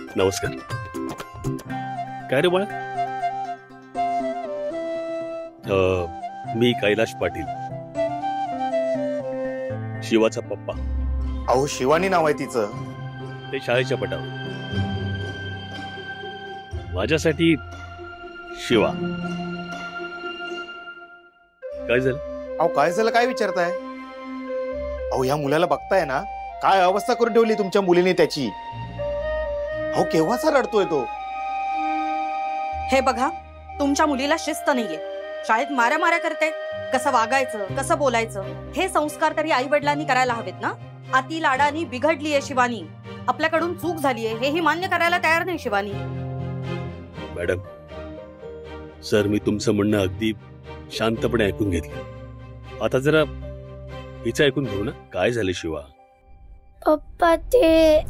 नमस्कार. काय रे बाळा? मी कैलाश पाटील, शिवाचा पप्पा. अहो शिवानी नाव आहे तिचं. ते शाळेच्या पटावर. माझ्यासाठी शिवा. काय झालं? अहो काय झालं, काय विचारताय? अहो ह्या मुलाला बघताय ना, काय अवस्था करून ठेवली तुमच्या मुलीने त्याची. अहो केव्हाचा रडतोय तो. हे बघा, तुमच्या मुलीला शिस्त नाहीये. शाळेत माऱ्या माऱ्या करते. कसं वागायचं, कसं बोलायचं, हे संस्कार तरी आई वडिलांनी करायला हवेत ना. अति लाडानी बिघडलीये शिवानी. आपल्याकडून चूक झालीये हेही मान्य करायला तयार नाही शिवानी. मॅडम, सर मी तुमचं म्हणणं अगदी शांतपणे ऐकून घेतलं. आता जरा हिचं ऐकून घेऊ ना. काय झालं शिवा? पप्पा ते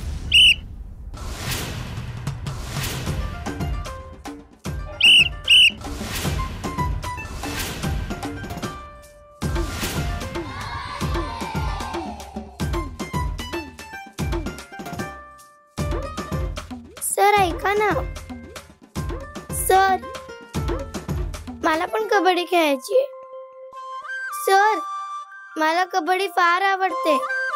सर ऐका ना. सर मला पण कबड्डी खेळायची आहे. सर मला कबड्डी फार आवडते.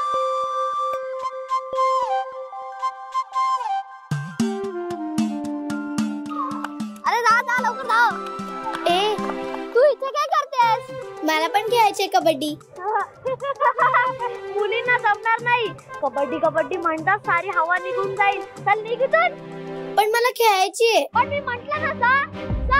अरे जा लवकर जाओ. ए तू इथे काय करतेस? मला पण खेळायची कबड्डी. मुलींना जमणार नाही. कबड्डी कबड्डी म्हणतात सारी हवा निघून जाईल. चल निघ इथून. पण मला खेळायची आहे. पण मी म्हटलं ना जा.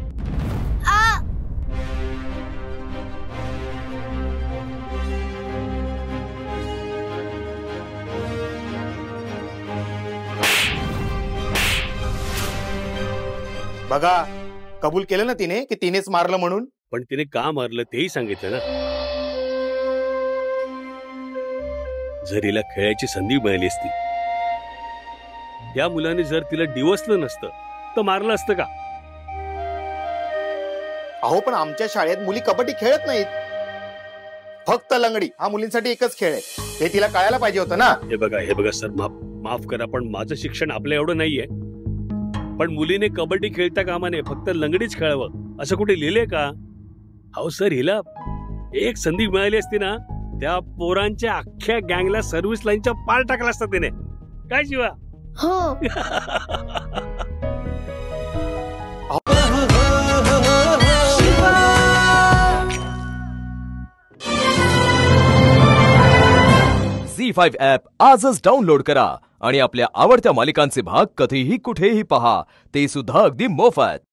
बघा, कबूल केलं ना तिने की तिनेच मारलं म्हणून. पण तिने का मारलं तेही सांगितलं ना. जर हिला खेळायची संधी मिळाली असती, या मुलाने जर तिला डिवसलं नसतं तर मारलं असतं का? अहो पण आमच्या शाळेत मुली कबड्डी खेळत नाहीत. फक्त लंगडी हा मुलींसाठी एकच खेळ आहे. हे तिला कळायला पाहिजे होतं ना. हे बघा सर, माफ करा, पण माझं शिक्षण आपल्या एवढं नाहीये. पण मुलीने कबड्डी खेळता कामा नये, फक्त लंगडीच खेळावं असं कुठे लिहिलंय का? अहो सर, हिला एक संधी मिळाली असती ना, त्या पोरांच्या अख्ख्या गँगला सर्व्हिस लाईनच्या पार टाकला असता तिने. काय शिवा? हो. झी5 ॲप आजच डाउनलोड करा आणि आपल्या आवडत्या मालिकांचे भाग कधीही कुठेही पहा, ते सुद्धा अगदी मोफत.